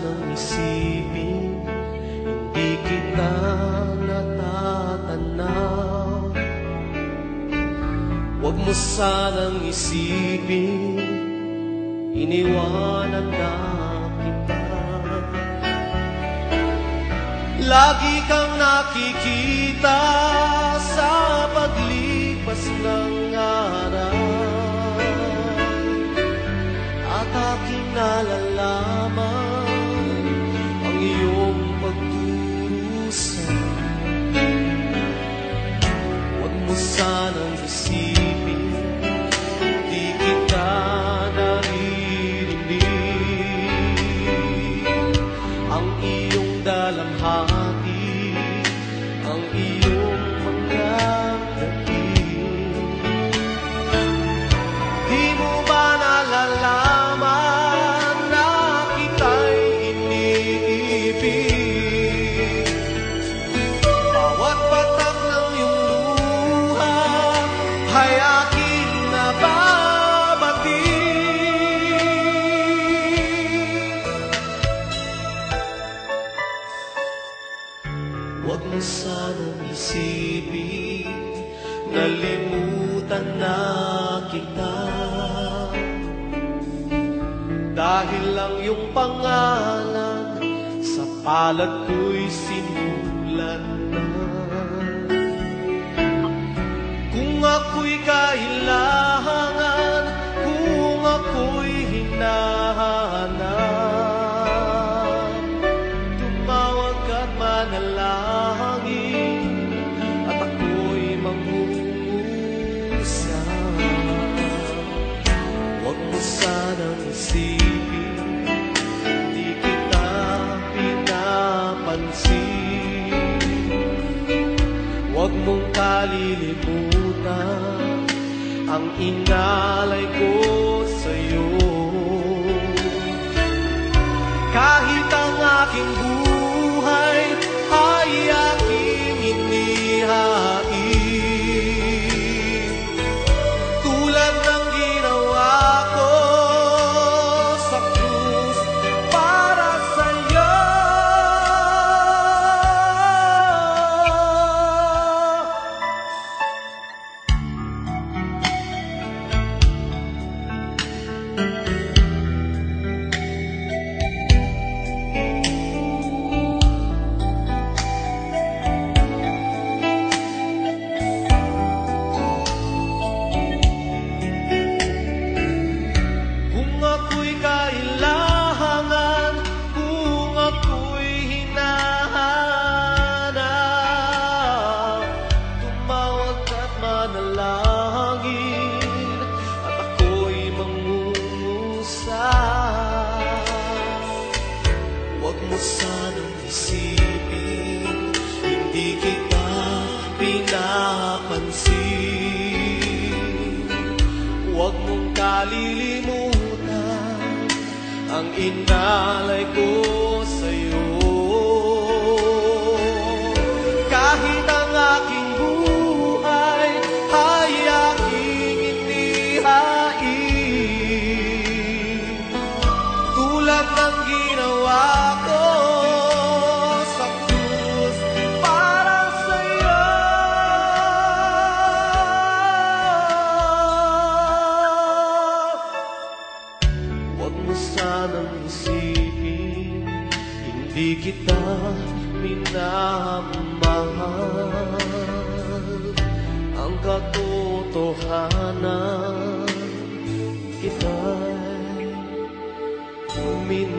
sanang isipin, hindi kita natatanaw. Huwag mo sanang isipin, iniwanan na kita. Lagi kang nakikita sa paglipas ng araw, at aking nalalaman ang iyong pagdurusa. Huwag mo sanang isipin, di kita naririnig. Ang iyong dalamhati, ang iyong mga dating. Di mo ba nalalaman na kita'y iniibig? Bawat patak ng iyong luha ay aking nababati. Huwag mo sanang isipin, nalimutan na kita. Dahil lang yung pangalan sa palad ko'y sinulat na. Kung ako'y kailangan, kung ako'y hinahanap, tumawag at manalangin, at ako'y mangungusap. Huwag mo sanang isipin, di kita pinapansin. Huwag mong kalilimutan ang inalay ko sa'yo. Kahit ang aking buhay ay aking inihain, tulad ng ginawa ko sa krus para sa'yo. Kung ako'y kailangan, kung ako'y hinahanap, tumawag at manalangin, at ako'y mangungusap. Huwag mo sanang isipin, hindi kita pinapansin. Huwag mong kalilimutan ang inalay ko sa'yo. Kahit ang aking buhay ay aking inihain, tulad ng ginawa ko sa krus para sa'yo. Huwag mo sanang isipin, hindi kita minamahal. Ang katotohanan, kita'y